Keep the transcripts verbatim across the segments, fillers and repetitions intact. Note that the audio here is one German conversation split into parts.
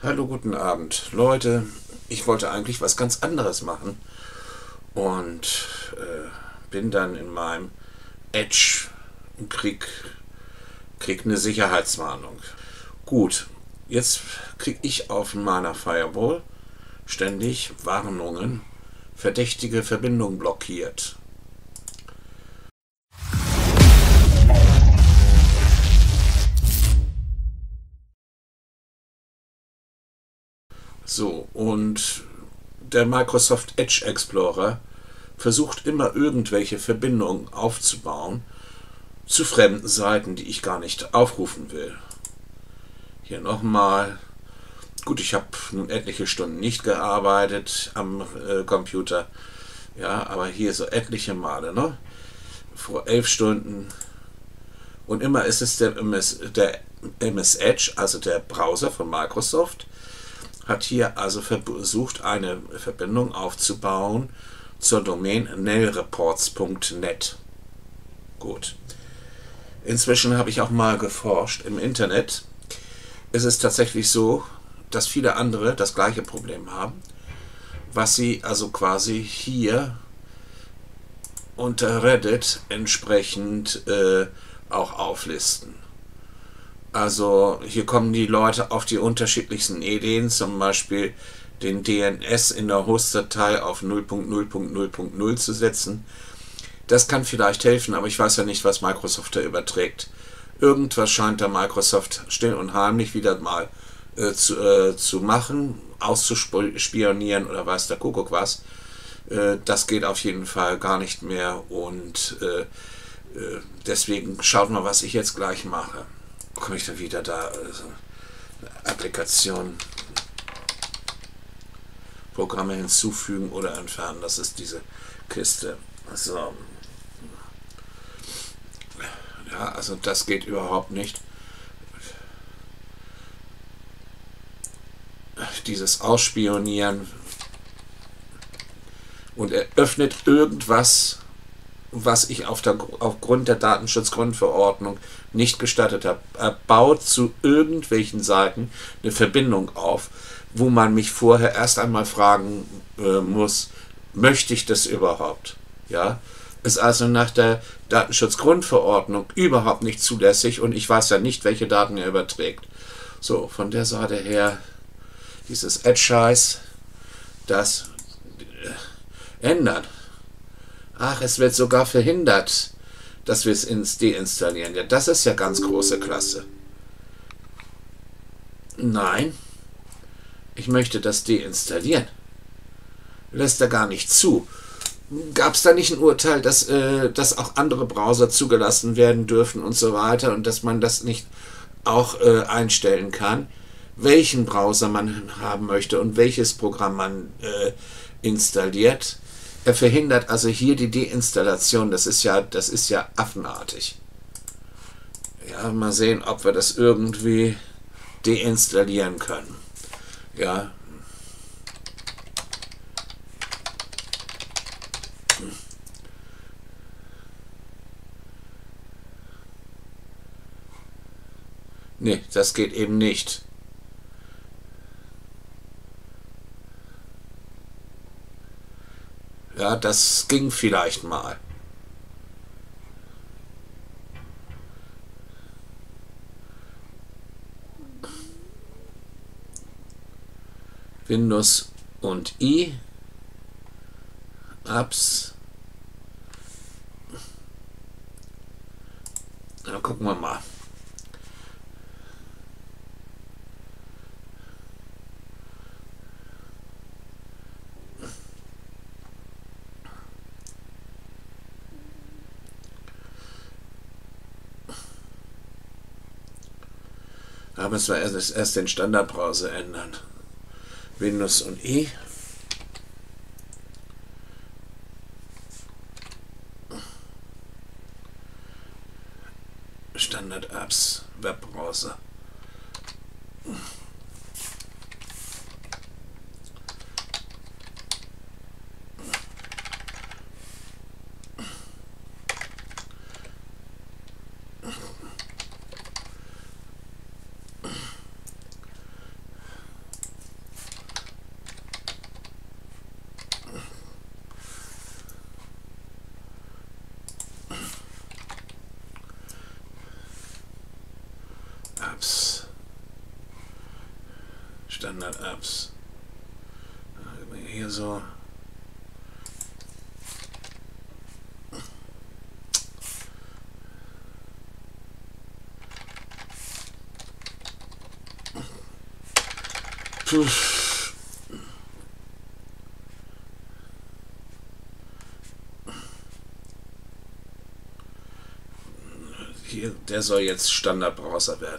Hallo, guten Abend. Leute, ich wollte eigentlich was ganz anderes machen und äh, bin dann in meinem Edge und krieg, krieg eine Sicherheitswarnung. Gut, jetzt krieg ich auf meiner Firewall ständig Warnungen, verdächtige Verbindung blockiert. So, und der Microsoft Edge Explorer versucht immer irgendwelche Verbindungen aufzubauen zu fremden Seiten, die ich gar nicht aufrufen will. Hier nochmal. Gut, ich habe nun etliche Stunden nicht gearbeitet am äh, Computer. Ja, aber hier so etliche Male, ne? Vor elf Stunden. Und immer ist es der M S, der M S Edge, also der Browser von Microsoft, hat hier also versucht, eine Verbindung aufzubauen zur Domain nailreports punkt net. Gut. Inzwischen habe ich auch mal geforscht im Internet. Es ist tatsächlich so, dass viele andere das gleiche Problem haben, was sie also quasi hier unter Reddit entsprechend äh, auch auflisten. Also hier kommen die Leute auf die unterschiedlichsten Ideen, zum Beispiel den D N S in der Host-Datei auf null punkt null punkt null punkt null zu setzen. Das kann vielleicht helfen, aber ich weiß ja nicht, was Microsoft da überträgt. Irgendwas scheint da Microsoft still und heimlich wieder mal äh, zu, äh, zu machen, auszuspionieren oder weiß der Kuckuck was. Äh, das geht auf jeden Fall gar nicht mehr und äh, äh, deswegen schaut mal, was ich jetzt gleich mache. Komme ich da wieder da, also Applikation, Programme hinzufügen oder entfernen, das ist diese Kiste. So. Ja, also das geht überhaupt nicht. Dieses Ausspionieren und er öffnet irgendwas, was ich auf der, aufgrund der Datenschutzgrundverordnung nicht gestattet habe. Er baut zu irgendwelchen Seiten eine Verbindung auf, wo man mich vorher erst einmal fragen äh, muss, möchte ich das überhaupt? Ja, ist also nach der Datenschutzgrundverordnung überhaupt nicht zulässig und ich weiß ja nicht, welche Daten er überträgt. So, von der Seite her, dieses Edge-Scheiß, das äh, ändern. Ach, es wird sogar verhindert, dass wir es ins deinstallieren. Ja, das ist ja ganz große Klasse. Nein, ich möchte das deinstallieren. Lässt er gar nicht zu. Gab es da nicht ein Urteil, dass, äh, dass auch andere Browser zugelassen werden dürfen und so weiter und dass man das nicht auch äh, einstellen kann, welchen Browser man haben möchte und welches Programm man äh, installiert? Er verhindert also hier die Deinstallation. Das ist ja, das ist ja affenartig. Ja, mal sehen, ob wir das irgendwie deinstallieren können. Ja. Nee, das geht eben nicht. Ja, das ging vielleicht mal. Windows und I. Apps. Na, gucken wir mal. Da müssen wir erst, erst den Standardbrowser ändern. Windows und I. Standard-Apps, Webbrowser. Standard-Apps. Hier so. Puh. Hier, der soll jetzt Standardbrowser werden.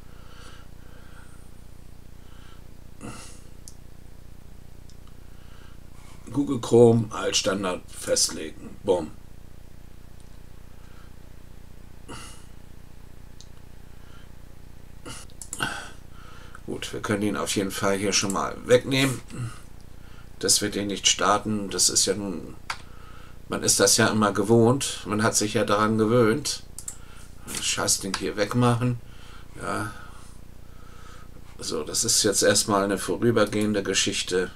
Google Chrome als Standard festlegen. Bumm. Gut, wir können ihn auf jeden Fall hier schon mal wegnehmen. Dass wir den nicht starten, das ist ja nun, man ist das ja immer gewohnt, man hat sich ja daran gewöhnt. Scheißding hier wegmachen. Ja. So, das ist jetzt erstmal eine vorübergehende Geschichte.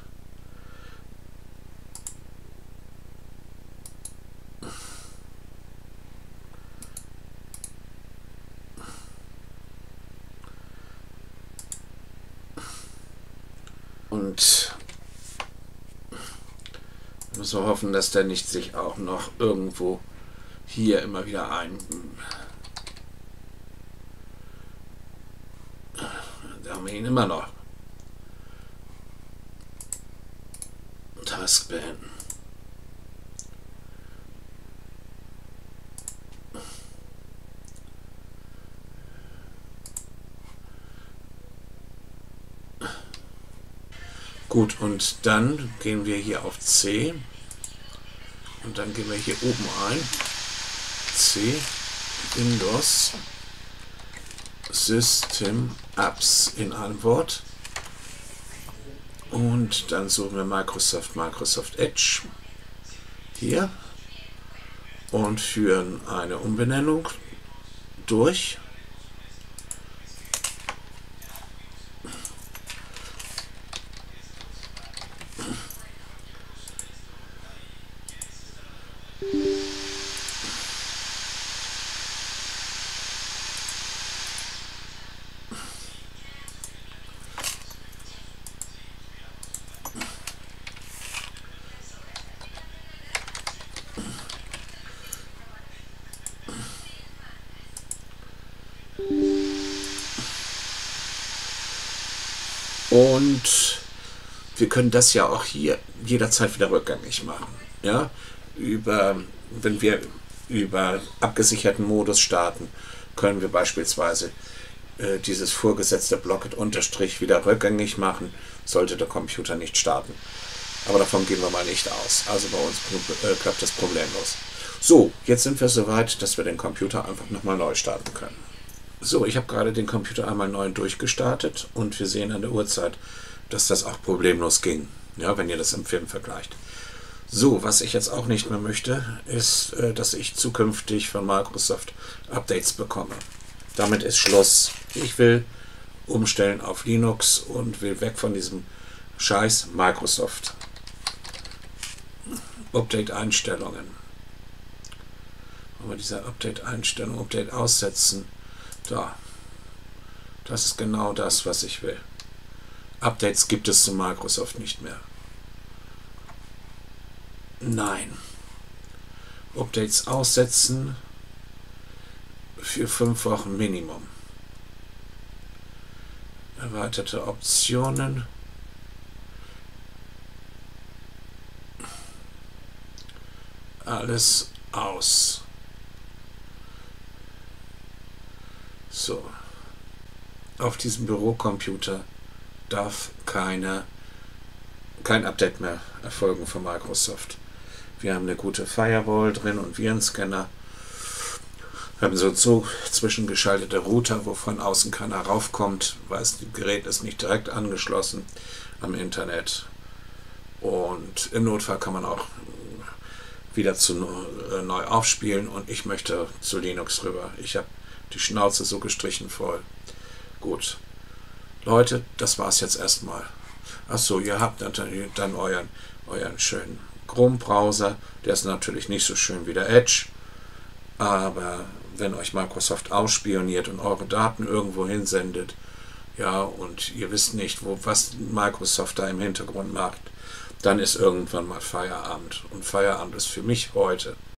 Und müssen wir hoffen, dass der nicht sich auch noch irgendwo hier immer wieder ein... Da haben wir ihn immer noch. Task beenden. Gut, und dann gehen wir hier auf C und dann gehen wir hier oben ein. C, Windows, System Apps in einem Wort. Und dann suchen wir Microsoft, Microsoft Edge hier und führen eine Umbenennung durch. Und wir können das ja auch hier jederzeit wieder rückgängig machen. Ja? Über, wenn wir über abgesicherten Modus starten, können wir beispielsweise äh, dieses vorgesetzte Blocket-Unterstrich wieder rückgängig machen, sollte der Computer nicht starten. Aber davon gehen wir mal nicht aus. Also bei uns äh, klappt das problemlos. So, jetzt sind wir soweit, dass wir den Computer einfach nochmal neu starten können. So, ich habe gerade den Computer einmal neu durchgestartet und wir sehen an der Uhrzeit, dass das auch problemlos ging, ja, wenn ihr das im Film vergleicht. So, was ich jetzt auch nicht mehr möchte, ist, dass ich zukünftig von Microsoft Updates bekomme. Damit ist Schluss. Ich will umstellen auf Linux und will weg von diesem scheiß Microsoft. Update-Einstellungen. Wollen wir diese Update-Einstellung, Update aussetzen? Da. Das ist genau das, was ich will. Updates gibt es zu Microsoft nicht mehr. Nein. Updates aussetzen für fünf Wochen Minimum. Erweiterte Optionen. Alles aus. So. Auf diesem Bürocomputer darf keine, kein Update mehr erfolgen von Microsoft. Wir haben eine gute Firewall drin und Virenscanner. Wir haben so, so zwischengeschaltete Router, wo von außen keiner raufkommt, weil das Gerät ist nicht direkt angeschlossen am Internet. Und im Notfall kann man auch wieder zu äh, neu aufspielen und ich möchte zu Linux rüber. Ich habe die Schnauze so gestrichen voll. Gut. Leute, das war's jetzt erstmal. Achso, ihr habt natürlich dann euren, euren schönen Chrome-Browser. Der ist natürlich nicht so schön wie der Edge. Aber wenn euch Microsoft ausspioniert und eure Daten irgendwo hinsendet, ja, und ihr wisst nicht, wo, was Microsoft da im Hintergrund macht, dann ist irgendwann mal Feierabend. Und Feierabend ist für mich heute.